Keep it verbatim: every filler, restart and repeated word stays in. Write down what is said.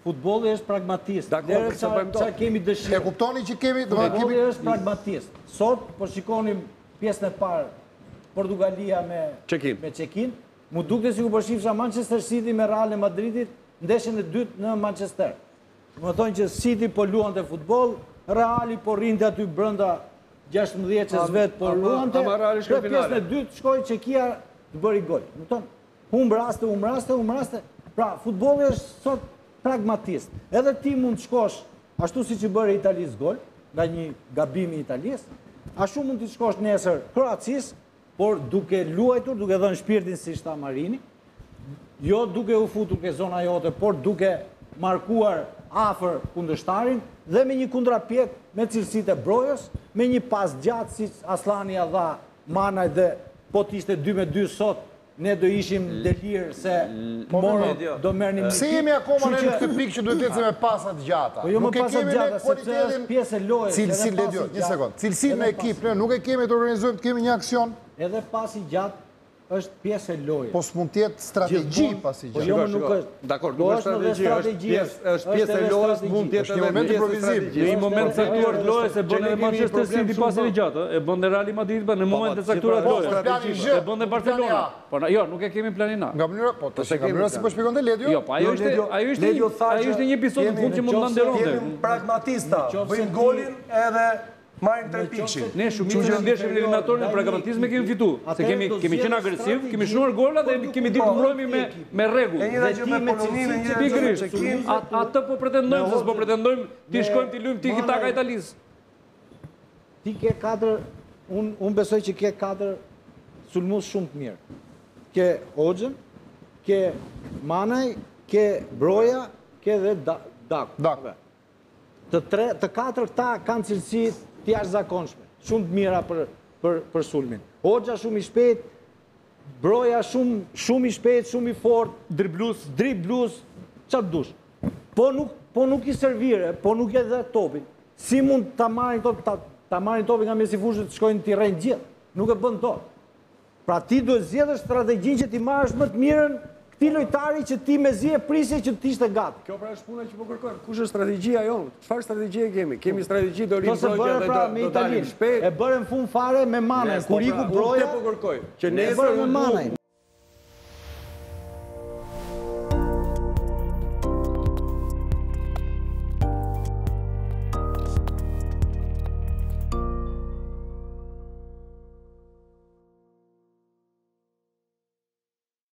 Futbolli është pragmatist. Dakor, Lere qa kemi dëshirë. E kuptoni që kemi... Futbolli është pragmatist. Sot, po shikonim pjesën e parë, Portugalia me check-in, mu dukte si ku përshifësha Manchester City me Real Madridit, ndeshjen e dytë në Manchester. Më thonë që City po luan të futbol, Reali po rinte aty brënda gjashtëmbëdhjetë që vetë po luante, dhe pjesën e dytë shkoj që kia të bëri gol. Më thonë, hum raste, hum raste, hum raste. Pra, futbolli është sot pragmatist. Edhe ti mund të shkosh, ashtu si që bërë Italis gol, nga një gabimi Italis, ashtu mund të shkosh nesër Kroacis, por duke luajtur, duke dhënë shpirtin si shta Marini, jo duke u futur ke zona jote, por duke markuar afer kundërshtarin, dhe me një kundrapjek me cilësit e brojës, me një pas gjatë si Aslani ja dha Manaj dhe po t'ishte dy me dy sot, ne do ishim delirë se morë do mërë një... Pse jemi akoma në këtë pikë që duhet të me pasat gjata? Po jo më pasat gjata, sepse është pjesë e lojës. Një sekund, cilësit me ekip, nuk e kemi të organizojmë, të kemi një aksion. Edhe pasi gjatë është pjesë e lojës. Po s'mund tjetë strategji pasi gjatë. Po jo më nuk është. Dakor, nuk është strategji, është pjesë e lojës, mund tjetë edhe pjesë e strategji. Në një moment saktuar të lojës e bënë edhe Manchester City pasin e gjatë, e bënë dhe Real Madrid, në moment e saktuar të lojës, e bënë dhe Barcelona. Po jo, nuk e kemi planin A. Nga mënyra, po të nga mënyra si po shpikon dhe Ledio? Jo, po ajo ishte një episod në fund që mund të nderonde. Jemi pragmatista, bëjmë golin edhe marrin tre pikë. Ne shumicën e ndeshjeve në eliminatorin e pragmatizmit kemi fitu. Se kemi kemi qenë agresiv, kemi shnuar gola dhe kemi ditë të mbrojmë me me rregull. E njëjta gjë me Poloninë, një gjë me Çekin. Atë po pretendojmë, se po pretendojmë ti shkojmë ti luajmë tiki taka Italis. Ti ke katër, un un besoj që ke katër sulmues shumë të mirë. Ke Hoxhën, ke Manaj, ke Broja, ke dhe Dak. Dak. Të tre, të katër ta kanë cilësi të jashtëzakonshme, shumë të mira për për për sulmin. Hoxha shumë i shpejt, Broja shumë shumë i shpejt, shumë i fortë, driblus, driblus, çfarë dush. Po nuk po nuk i servire, po nuk e dha topin. Si mund ta marrin top ta, ta marrin topin nga mesi fushës të shkojnë ti rrejt gjithë. Nuk e bën dot. Pra ti duhet zgjedhësh strategjinë që ti marrësh më të mirën këtij lojtari që ti mezi e prisje që të ishte gati. Kjo pra është puna që po kërkojmë. Kush është strategjia jonë? Çfarë strategjie kemi? Kemi strategji do rinë Broja dhe do dalim shpejt. E bërën fund fare me Manaj, kur iku Broja. Po kërkoj. Që nesër me Manaj.